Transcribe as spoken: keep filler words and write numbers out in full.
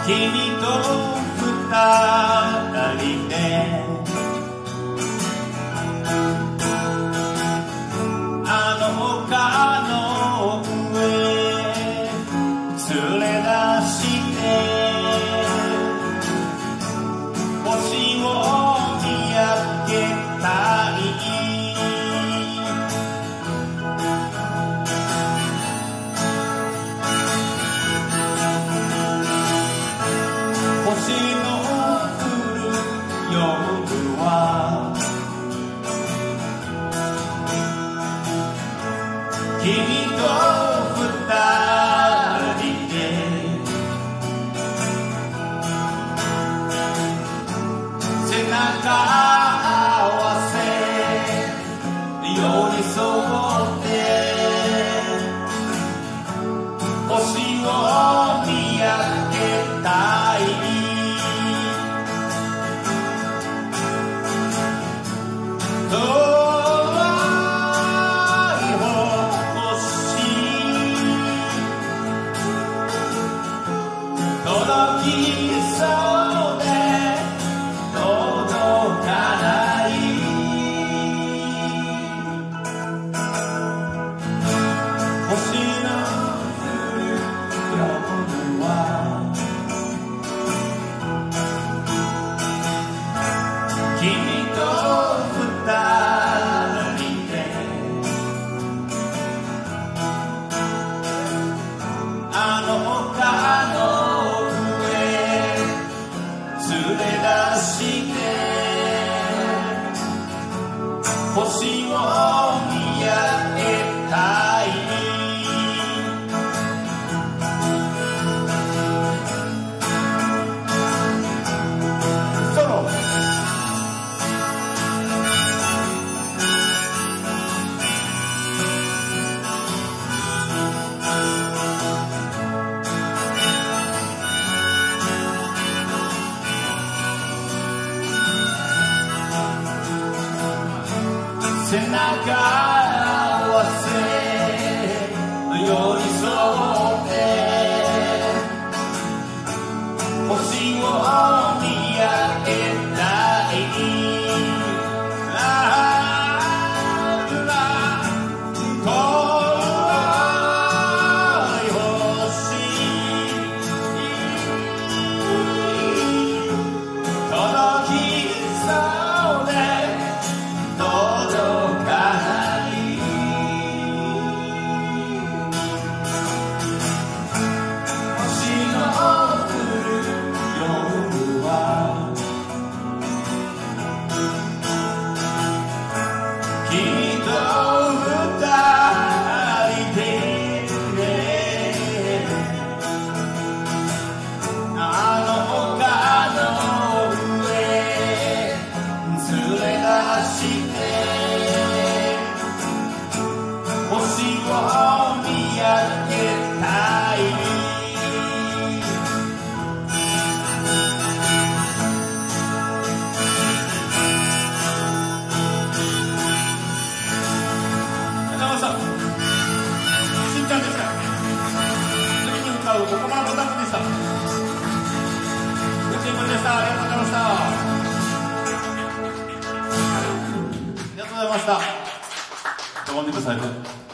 君と二人であの丘の上連れ出して星を見上げたい星の降る夜は君と二人で背中合わせ寄り添って星を見上げたい届きそうで届かない星の降る夜は君と二人であの丘の連れ出して星を見上げたいソロ背中合わせ寄り添って星を見上げたい星を見上げたい山さん、しんちゃんでした。次に歌う岡村ボタンでした。うちんでした。ありがとうございました。ありがとうございました。どうも皆さん。